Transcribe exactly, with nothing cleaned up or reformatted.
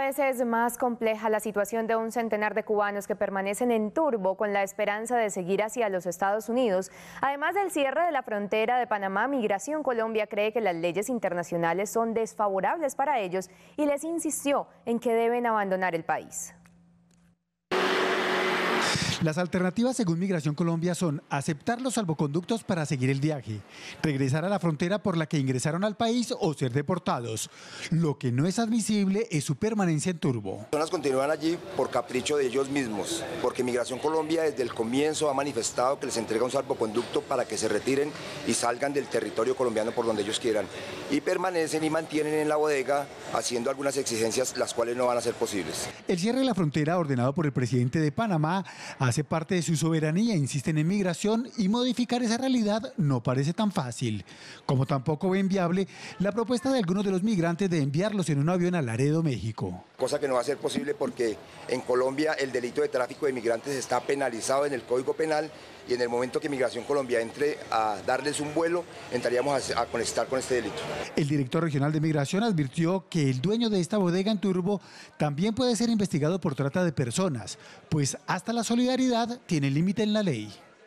vez es más compleja la situación de un centenar de cubanos que permanecen en Turbo con la esperanza de seguir hacia los Estados Unidos. Además del cierre de la frontera de Panamá, Migración Colombia cree que las leyes internacionales son desfavorables para ellos y les insistió en que deben abandonar el país. Las alternativas según Migración Colombia son aceptar los salvoconductos para seguir el viaje, regresar a la frontera por la que ingresaron al país o ser deportados. Lo que no es admisible es su permanencia en Turbo. Las personas continúan allí por capricho de ellos mismos, porque Migración Colombia desde el comienzo ha manifestado que les entrega un salvoconducto para que se retiren y salgan del territorio colombiano por donde ellos quieran. Y permanecen y mantienen en la bodega haciendo algunas exigencias las cuales no van a ser posibles. El cierre de la frontera ordenado por el presidente de Panamá hace parte de su soberanía, insisten en migración, y modificar esa realidad no parece tan fácil. Como tampoco ven viable la propuesta de algunos de los migrantes de enviarlos en un avión a Laredo, México. Cosa que no va a ser posible porque en Colombia el delito de tráfico de migrantes está penalizado en el Código Penal y en el momento que Migración Colombia entre a darles un vuelo, entraríamos a, a conectar con este delito. El director regional de Migración advirtió que el dueño de esta bodega en Turbo también puede ser investigado por trata de personas, pues hasta la solidaridad tiene límite en la ley.